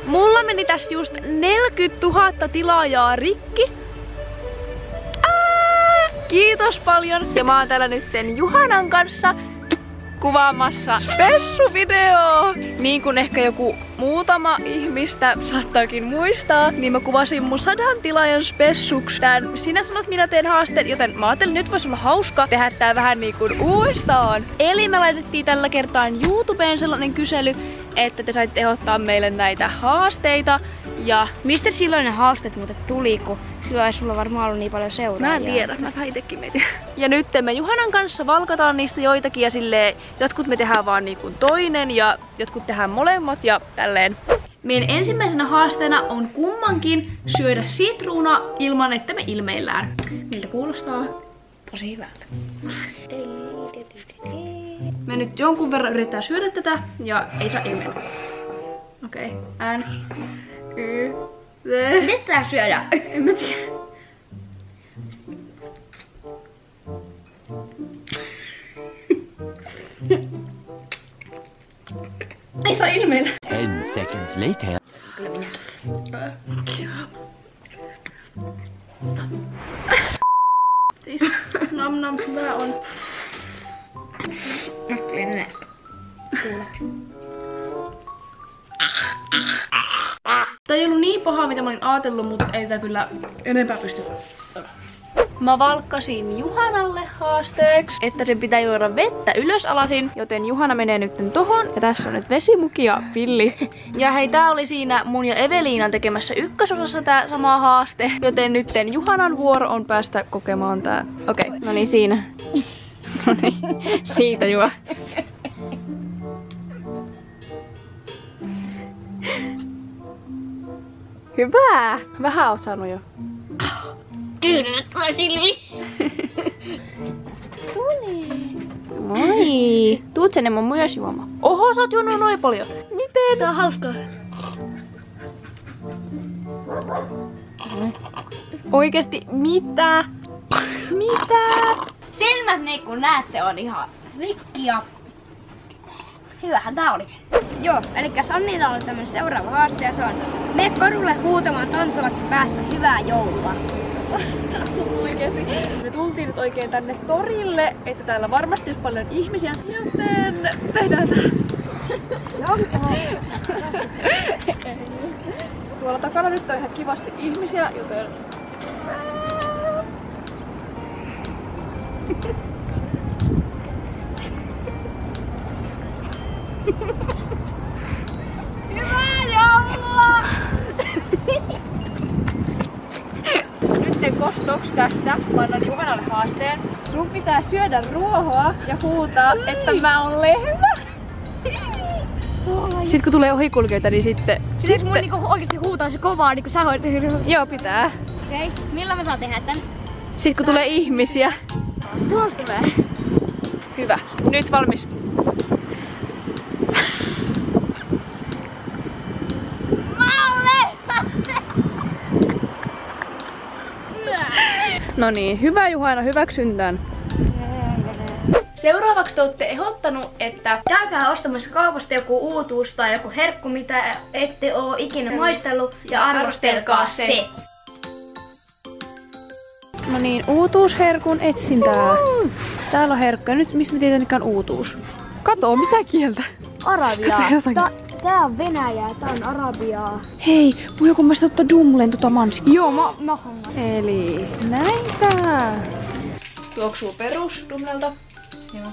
Mulla meni tässä just 40 000 tilaajaa rikki. Kiitos paljon. Ja mä oon täällä nytten Juhanan kanssa kuvaamassa spessuvideo. Niin kuin ehkä joku muutama ihmistä saattaakin muistaa, niin mä kuvasin mun 100 tilaajan spessuks tän Sinä sanot minä teen haasteen, joten mä ajattelin nyt vois olla hauska tehdä tää vähän niin kuin uudestaan. Eli me laitettiin tällä kertaa YouTubeen sellainen kysely, että te saitte ehdottaa meille näitä haasteita. Ja mistä silloin ne haasteet muuten tuli, kun silloin ei sulla varmaan ollut niin paljon seuraajia? Mä en tiedä, mä vähän itekin mietin. Ja nyt me Juhanan kanssa valkataan niistä joitakin ja silleen, jotkut me tehdään vaan niin kuin toinen ja jotkut tehdään molemmat ja tälleen. Meidän ensimmäisenä haasteena on kummankin syödä sitruuna ilman, että me ilmeillään. Miltä kuulostaa? Tosi hyvältä. Me nyt jonkun verran yritetään syödä tätä ja ei saa ilmeillä. Okei. N. Y. V. Miten tää syödä? En mä tiedä. Ei saa ilmeillä. 10 seconds later. Kyllä minä. Nam nam, hyvä on. Nostelin näistä. Kuulet. Tää ei ollut niin pahaa, mitä mä olin ajatellut, mutta ei tää kyllä enempää pysty. Mä valkkasin Juhanalle haasteeksi, että sen pitää juoda vettä ylösalasin, joten Juhana menee nyt tohon. Ja tässä on nyt vesimuki ja pilli. Ja hei, tää oli siinä mun ja Eveliinan tekemässä ykkösosassa tää sama haaste, joten nytten Juhanan vuoro on päästä kokemaan tää. Okei, no niin siinä. No niin, siitä juo. Hyvä! Vähän oot saanut jo. Kyllä, tuo silmi. Moi! Tuut sen emon myös juomaan. Oho, sä oot juonut noin paljon. Miten? Tää on hauskaa. Oikeesti, mitä? Mitä? Silmät niin kun näette on ihan rikki ja hyvähän tää oli. Joo, elikkäs Annilla oli tämmönen seuraava haaste ja se on mene kadulle huutamaan tantalakki päässä hyvää joulua. Oikeesti. Me tultiin nyt oikein tänne torille, että täällä varmasti olisi paljon ihmisiä, joten tehdään tää. Tuolla takana nyt on ihan kivasti ihmisiä, joten... Hyvää joulua! Nytten kostoks tästä mä annan Juhanalle haasteen. Sun pitää syödä ruohoa ja huutaa, että mä oon lehmä. Sitten kun tulee ohikulkijoita, niin sitten... Siis mun niinku oikeesti huutaa se kovaa, niinku sä hoit. Joo, pitää. Okei, milloin me saa tehdä tän? Sitten kun tulee ihmisiä. Tuolta tulee. Hyvä. Nyt valmis. No niin, hyvä Juhana, hyväksyntään. Seuraavaksi te olette ehdottanut, että käykää ostamassa kaupasta joku uutuus tai joku herkku, mitä ette oo ikinä maistellut ja arvostelkaa se. No niin, uutuusherkun etsintää. Täällä on herkkuja. Nyt mistä tietenkään uutuus? Kato, mitä kieltä? Arabiaa. Tää on Venäjää, tää on Arabiaa. Hei, voiko mä sitä ottaa Dumlen mansi? Joo, mä hangan. Eli näitä. Tuoksuu perus Dumlelta. Joo.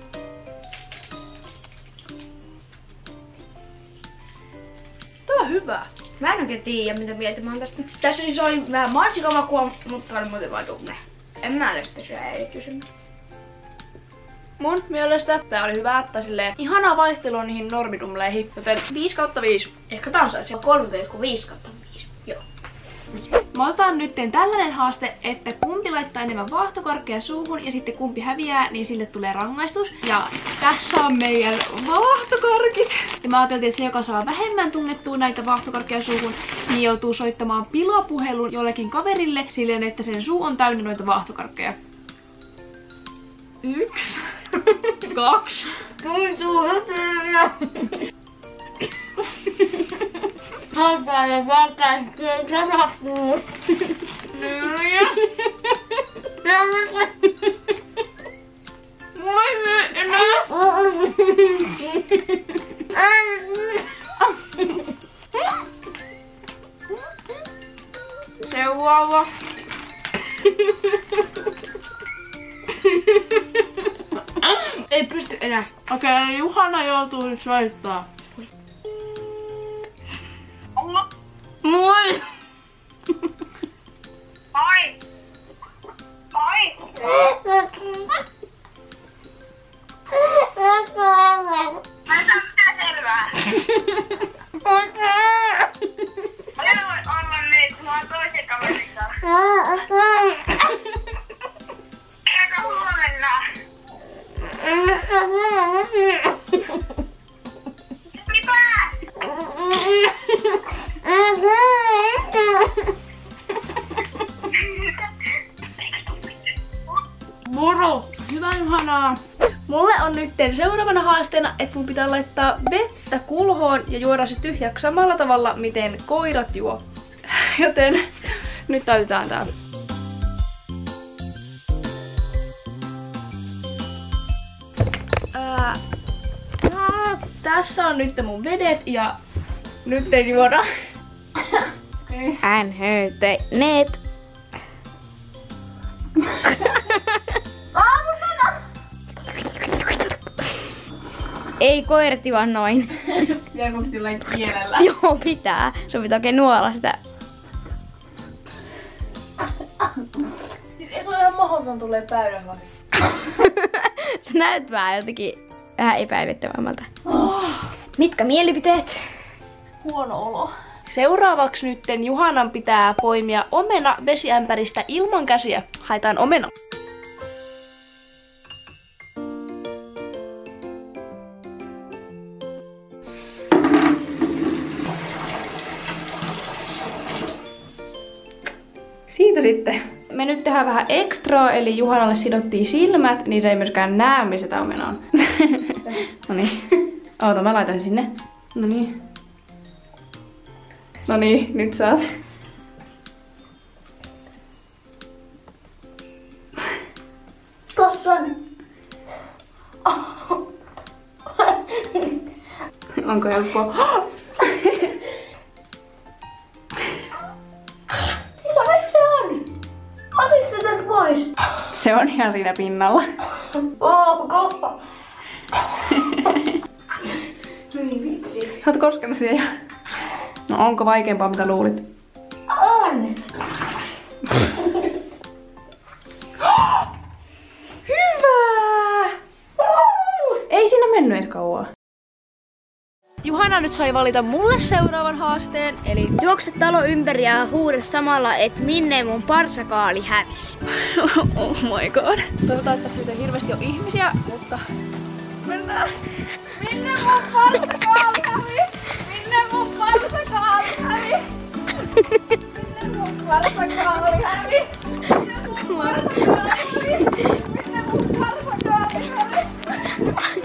Tää on hyvä. Mä en oikein tiedä mitä mieltä mä oon tästä. Tässä siis oli vähän mansikamakua, mutta oli muuten vaan Dumle. En mä tästä syö erityisen. Mun mielestä tää oli hyvä, että silleen ihanaa vaihtelua niihin normidumleihin, joten 5/5. Ehkä tää on sellaisia 3,5/5. Joo. Mä otan nyt tällainen haaste, että kumpi laittaa enemmän vaahtokarkkeja suuhun ja sitten kumpi häviää, niin sille tulee rangaistus. Ja tässä on meidän vaahtokarkit. Ja mä ajattelin, että se joka saa vähemmän tungettua näitä vaahtokarkkeja suuhun, niin joutuu soittamaan pilapuhelun jollekin kaverille silleen, että sen suu on täynnä noita vaahtokarkkeja. 1, 2. Tuntuu hyvältä. Haipaa valtaan kesäkuun. Seuraava. Ei pysty enää. Okei, eli Juhana joutuu nyt soittaa. Moi! Moi! Moi! Mä en saa mitään selvää. Mä voin olla nyt, mä oon toisen kaverin kanssa. Eikä huomenna. Mitä? Moro! Hyvää Juhanaa! Mulle on nyt seuraavana haasteena, että mun pitää laittaa vettä kulhoon ja juoda se tyhjäksi samalla tavalla, miten koirat juo. Joten nyt täytetään tää. Tässä on nyt mun vedet ja nyt ei juoda. Hän höyteneet. Ei koirat juo noin. Pitääkö jollain kielellä? Joo, pitää. Sun pitää oikein nuolla sitä. Siis ei tule ihan mahdoton tulee päydän läpi. Sä näyt vähän epäilyttävämmältä. Mitkä mielipiteet? Huono olo. Seuraavaksi nytten Juhanan pitää poimia omena vesiämpäristä ilman käsiä. Haetaan omena. Siitä sitten. Me nyt tehdään vähän ekstraa, eli Juhanalle sidottiin silmät, niin se ei myöskään näe, missä tää omena on. Noniin. Oota, mä laitan sen sinne. Noniin. Noniin, nyt saat. Tossa on. Onko helppoa? Missä se on? Otinko sä tän pois? Se on ihan siinä pinnalla. Onko? Niin vitsi. Sä oot koskenut siihen. No onko vaikeampaa mitä luulit? On! Hyvä! Ei siinä mennyt edes kauaa. Juhana nyt sai valita mulle seuraavan haasteen, eli Juokse talo ympäri ja huuda samalla, että minne mun parsakaali hävisi. oh my god. Toivotaan, että tässä nyt ei hirveästi ole ihmisiä, mutta mennään. Minne mun parsakaali hävisi? Minne mun parsakaali hävisi? Minne mun parsakaali hävisi? Minne mun parsakaali hävisi? Minne mun parsakaali hävisi?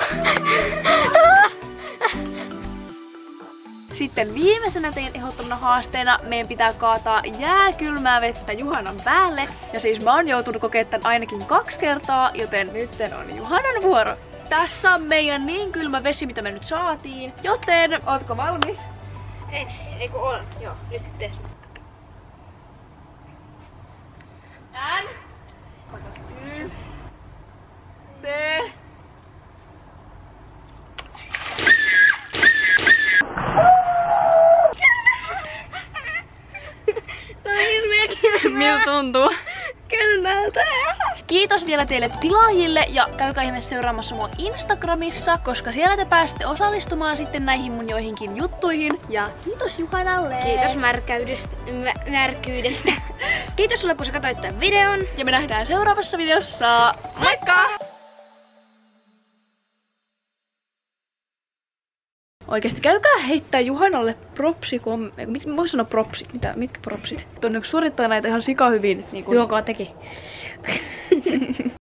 Sitten viimeisenä teidän ehdottomana haasteena meidän pitää kaataa jääkylmää vettä Juhanan päälle. Ja siis mä oon joutunut kokeilemaan tän ainakin 2 kertaa, joten nytten on Juhanan vuoro. Tässä on meidän niin kylmä vesi, mitä me nyt saatiin. Joten, ootko valmis? Ei kun on. Joo, nyt tees. N. Y. T. Miltä tuntuu? Kylmältä. Kiitos vielä teille tilaajille ja käykää ihmeessä seuraamassa mua Instagramissa, koska siellä te pääsette osallistumaan sitten näihin mun joihinkin juttuihin. Ja kiitos Juhanalle. Kiitos märkyydestä. Kiitos sulle, kun sä katsoit tämän videon. Ja me nähdään seuraavassa videossa. Moikka! Oikeesti käykää heittää Juhanalle propsi, kun voisi sanoa propsit? Mitkä propsit? Tuonne suorittaa näitä ihan sika hyvin. Niin Juokaa teki.